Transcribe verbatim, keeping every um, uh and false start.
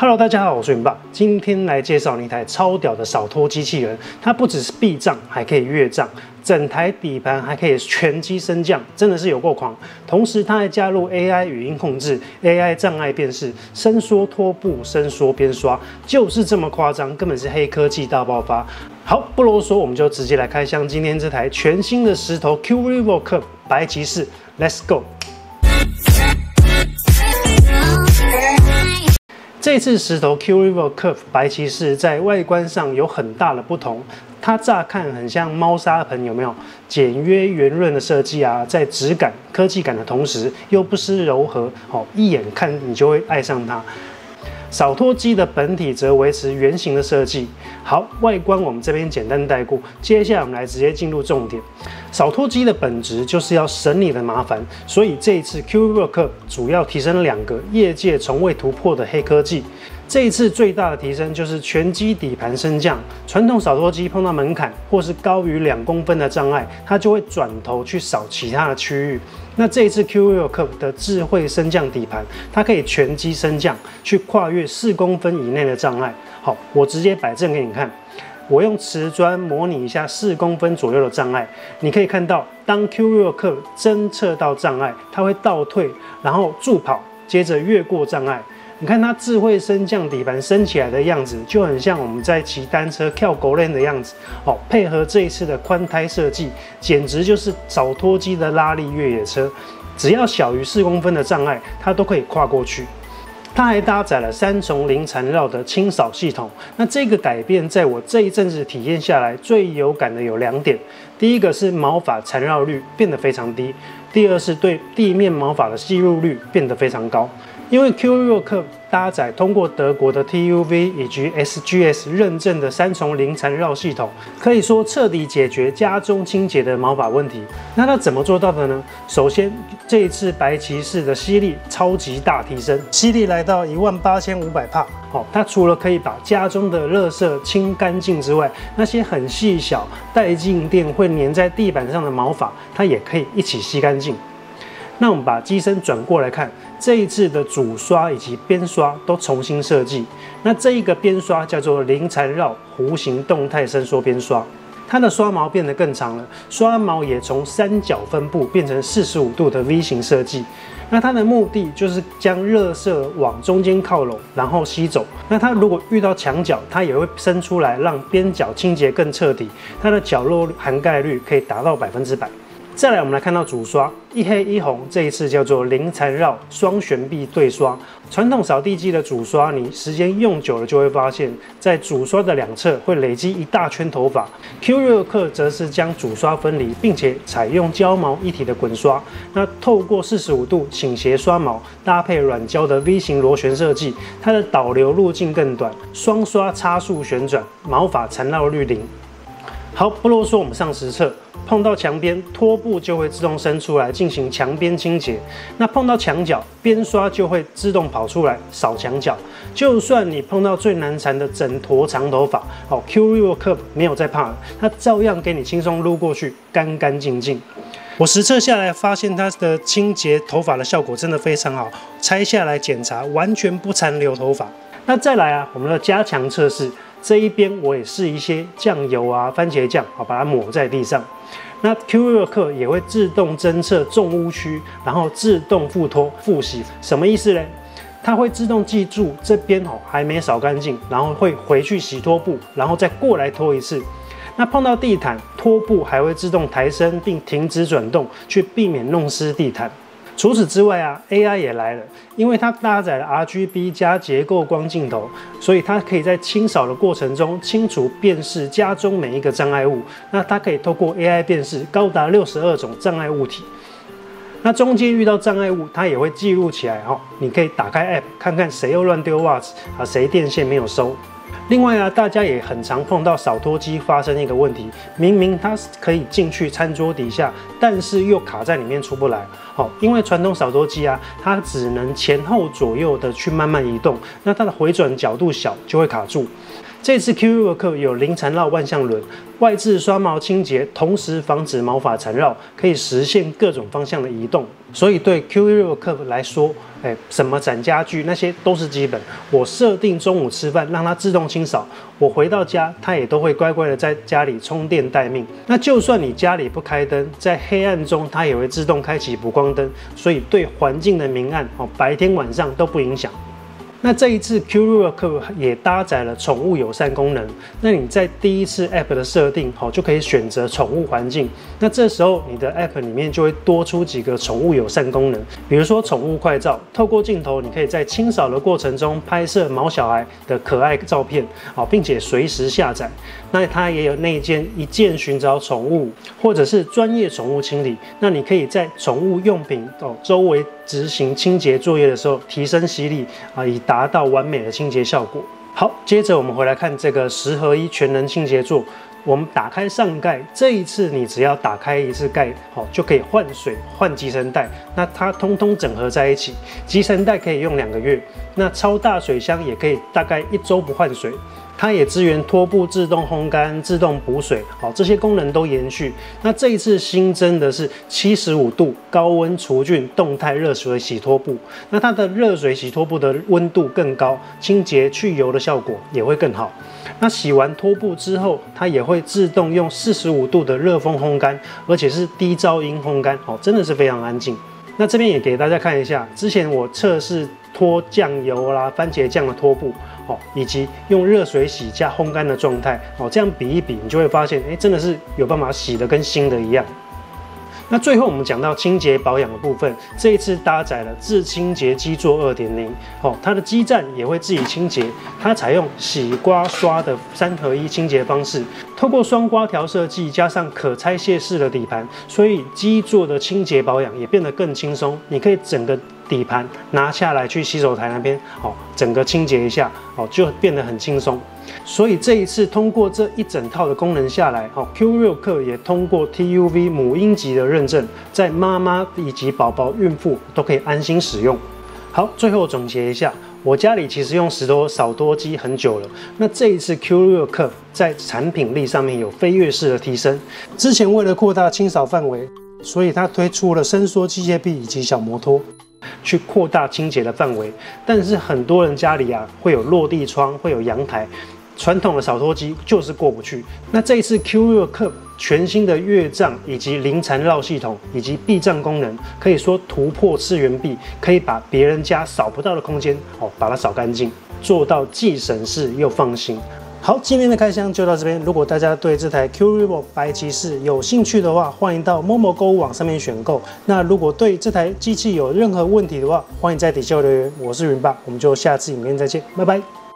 Hello， 大家好，我是云爸，今天来介绍你一台超屌的扫拖机器人。它不只是避障，还可以越障，整台底盘还可以全机升降，真的是有够狂。同时，它还加入 A I 语音控制、A I 障碍辨识、伸缩拖布、伸缩边刷，就是这么夸张，根本是黑科技大爆发。好，不啰嗦，我们就直接来开箱今天这台全新的石头 Q Revo Curve 白骑士 ，Let's go！ 这次石头 Q Revo Curve 白骑士在外观上有很大的不同，它乍看很像猫砂盆，有没有？简约圆润的设计啊，在质感、科技感的同时，又不失柔和，哦，一眼看你就会爱上它。扫拖机的本体则维持圆形的设计。好，外观我们这边简单带过，接下来我们来直接进入重点。扫拖机的本质就是要省你的麻烦，所以这一次 Q Revo Curve 主要提升了两个业界从未突破的黑科技。这一次最大的提升就是全机底盘升降。传统扫拖机碰到门槛或是高于两公分的障碍，它就会转头去扫其他的区域。那这一次 Q Revo Curve 的智慧升降底盘，它可以全机升降，去跨越四公分以内的障碍。好，我直接摆正给你看。我用瓷砖模拟一下四公分左右的障碍，你可以看到，当 Q Revo Curve 侦测到障碍，它会倒退，然后助跑，接着越过障碍。你看它智慧升降底盘升起来的样子，就很像我们在骑单车跳狗链的样子。哦，配合这一次的宽胎设计，简直就是扫拖机的拉力越野车。只要小于四公分的障碍，它都可以跨过去。它还搭载了三重零缠绕的清扫系统。那这个改变，在我这一阵子体验下来，最有感的有两点。第一个是毛发缠绕率变得非常低，第二是对地面毛发的吸入率变得非常高。因为 Q Revo Curve 搭载通过德国的 T U V 以及 S G S 认证的三重零缠绕系统，可以说彻底解决家中清洁的毛发问题。那它怎么做到的呢？首先，这一次白骑士的吸力超级大提升，吸力来到一万八千五百帕。哦，它除了可以把家中的垃圾清干净之外，那些很细小、带静电会粘在地板上的毛发，它也可以一起吸干净。那我们把机身转过来看，这一次的主刷以及边刷都重新设计。那这一个边刷叫做零缠绕弧形动态伸缩边刷，它的刷毛变得更长了，刷毛也从三角分布变成四十五度的 V 型设计。那它的目的就是将垃圾往中间靠拢，然后吸走。那它如果遇到墙角，它也会伸出来，让边角清洁更彻底。它的角落涵盖率可以达到百分之百。再来，我们来看到主刷一黑一红，这一次叫做零缠绕双旋臂对刷。传统扫地机的主刷，你时间用久了就会发现，在主刷的两侧会累积一大圈头发。Q Revo Curve 则是将主刷分离，并且采用胶毛一体的滚刷。那透过四十五度倾斜刷毛，搭配软胶的 V 型螺旋设计，它的导流路径更短，双刷差速旋转，毛发缠绕率零。好，不啰嗦，我们上实测。碰到墙边，拖布就会自动伸出来进行墙边清洁。那碰到墙角，边刷就会自动跑出来扫墙角。就算你碰到最难缠的整坨长头发，哦 ，Q Revo Curve 没有在怕的，它照样给你轻松撸过去，干干净净。我实测下来发现它的清洁头发的效果真的非常好，拆下来检查完全不残留头发。那再来啊，我们的加强测试。这一边我也试一些酱油啊、番茄酱，好把它抹在地上。那 Q Revo Curve 也会自动侦测重污区，然后自动复拖复洗。什么意思呢？它会自动记住这边哦还没扫干净，然后会回去洗拖布，然后再过来拖一次。那碰到地毯，拖布还会自动抬升并停止转动，去避免弄湿地毯。除此之外啊 ，A I 也来了，因为它搭载了 R G B 加结构光镜头，所以它可以在清扫的过程中清楚辨识家中每一个障碍物。那它可以透过 A I 辨识高达六十二种障碍物体。那中间遇到障碍物，它也会记录起来哦。你可以打开 App 看看谁又乱丢袜子啊，谁电线没有收。另外啊，大家也很常碰到扫拖机发生一个问题，明明它可以进去餐桌底下，但是又卡在里面出不来。好，因为传统扫拖机啊，它只能前后左右的去慢慢移动，那它的回转角度小就会卡住。 这次 Q River Curve 有零缠绕万向轮，外置刷毛清洁，同时防止毛发缠绕，可以实现各种方向的移动。所以对 Q River Curve 来说，哎，什么展家具那些都是基本。我设定中午吃饭让它自动清扫，我回到家它也都会乖乖的在家里充电待命。那就算你家里不开灯，在黑暗中它也会自动开启补光灯，所以对环境的明暗哦，白天晚上都不影响。那这一次 Q River Curve 也搭载了宠物友善功能。那你在第一次 App 的设定，好就可以选择宠物环境。那这时候你的 App 里面就会多出几个宠物友善功能，比如说宠物快照，透过镜头，你可以在清扫的过程中拍摄毛小孩的可爱照片，好，并且随时下载。那它也有内建一键寻找宠物，或者是专业宠物清理。那你可以在宠物用品哦周围执行清洁作业的时候，提升吸力啊，以达到完美的清洁效果。好，接着我们回来看这个十合一全能清洁座。我们打开上盖，这一次你只要打开一次盖，好就可以换水、换集成袋，那它通通整合在一起。集成袋可以用两个月，那超大水箱也可以大概一周不换水。它也支援拖布自动烘干、自动补水，好，这些功能都延续。那这一次新增的是七十五度高温除菌动态热水洗拖布，那它的热水洗拖布的温度更高，清洁去油的效果也会更好。那洗完拖布之后，它也会自动用四十五度的热风烘干，而且是低噪音烘干，好，真的是非常安静。那这边也给大家看一下，之前我测试脱酱油啦、番茄酱的拖布，哦，以及用热水洗加烘干的状态，哦，这样比一比，你就会发现，哎，真的是有办法洗得跟新的一样。那最后我们讲到清洁保养的部分，这一次搭载了自清洁基座 二点零， 哦，它的基站也会自己清洁，它采用洗刮刷的三合一清洁方式，透过双刮条设计加上可拆卸式的底盘，所以基座的清洁保养也变得更轻松。你可以整个底盘拿下来去洗手台那边，哦，整个清洁一下，哦，就变得很轻松。所以这一次通过这一整套的功能下来，哦 ，Q River Curve 也通过 T U V 母婴级的认证，在妈妈以及宝宝、孕妇都可以安心使用。好，最后总结一下，我家里其实用石头扫多机很久了，那这一次 Q River Curve 在产品力上面有飞跃式的提升。之前为了扩大清扫范围，所以它推出了伸缩机械臂以及小摩托，去扩大清洁的范围。但是很多人家里啊会有落地窗，会有阳台，传统的扫拖机就是过不去。那这一次 Q River Curve 全新的越障以及零缠绕系统以及避障功能，可以说突破次元壁，可以把别人家扫不到的空间哦，把它扫干净，做到既省事又放心。好，今天的开箱就到这边。如果大家对这台 Q River 白骑士有兴趣的话，欢迎到 Momo 购物网上面选购。那如果对这台机器有任何问题的话，欢迎在底下留言。我是云爸，我们就下次影片再见，拜拜。